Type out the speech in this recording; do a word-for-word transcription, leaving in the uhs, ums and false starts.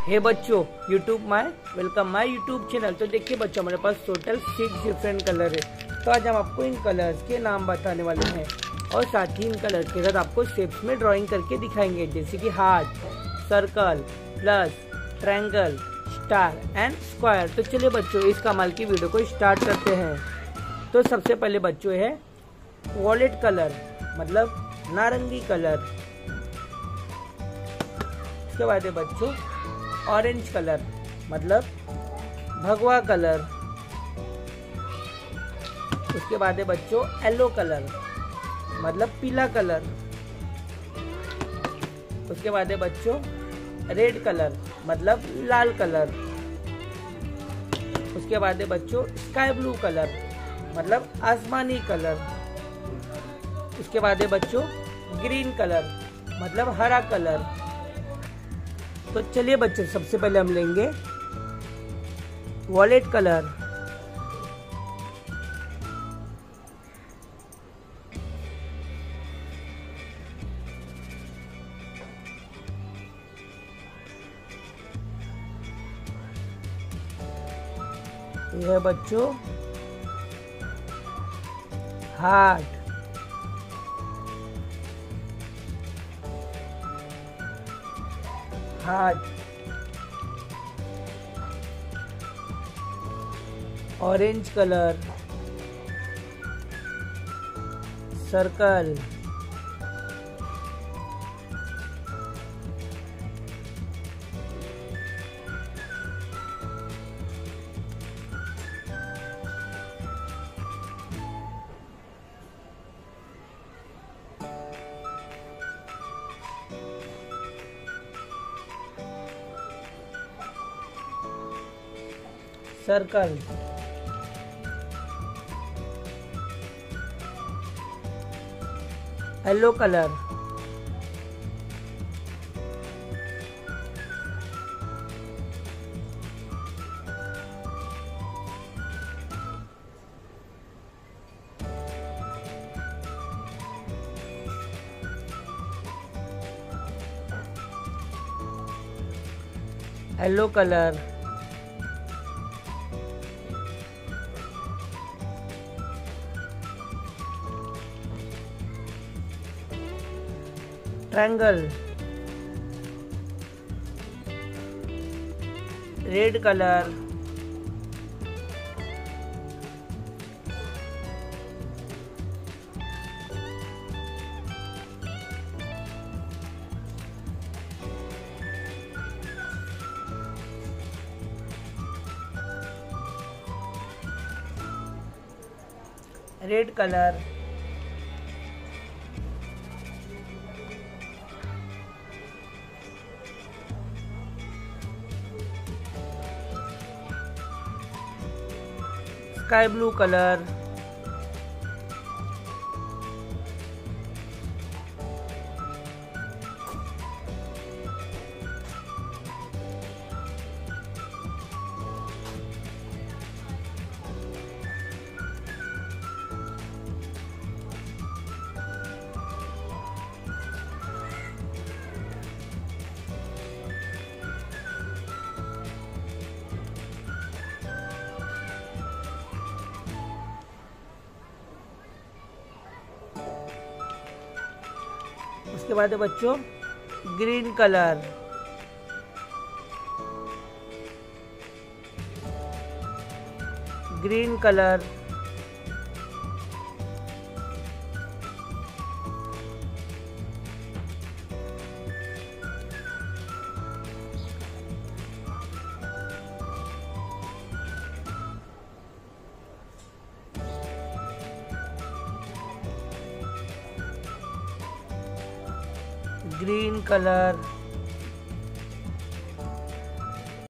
हे बच्चों, YouTube my welcome my YouTube channel. तो देखिए बच्चों, हमारे पास टोटल सिक्स डिफरेंट कलर है। तो आज हम आपको इन कलर्स के नाम बताने वाले हैं और साथ ही इन कलर्स के साथ आपको शेप्स में ड्राइंग करके दिखाएंगे, जैसे कि heart, circle, plus, triangle, star and square. तो चलिए बच्चों, इस कमाल की वीडियो को स्टार्ट करते हैं। तो सबसे पहले बच्चों है वॉलेट कलर, मतलब नारंगी कलर। उसके बाद है बच्चों ऑरेंज कलर, मतलब भगवा कलर। उसके बाद है बच्चों येलो कलर, मतलब पीला कलर। उसके बाद है बच्चों रेड कलर, मतलब लाल कलर। उसके बाद है बच्चों स्काई ब्लू कलर, मतलब आसमानी कलर। उसके बाद है बच्चों ग्रीन कलर, मतलब हरा कलर। तो चलिए बच्चों, सबसे पहले हम लेंगे वॉलेट कलर। यह है बच्चों heart. Heart orange colour, circle, circle, yellow colour, yellow colour, triangle, red colour, red colour, sky blue colour, उसके बाद है बच्चों green colour, green colour, green colour,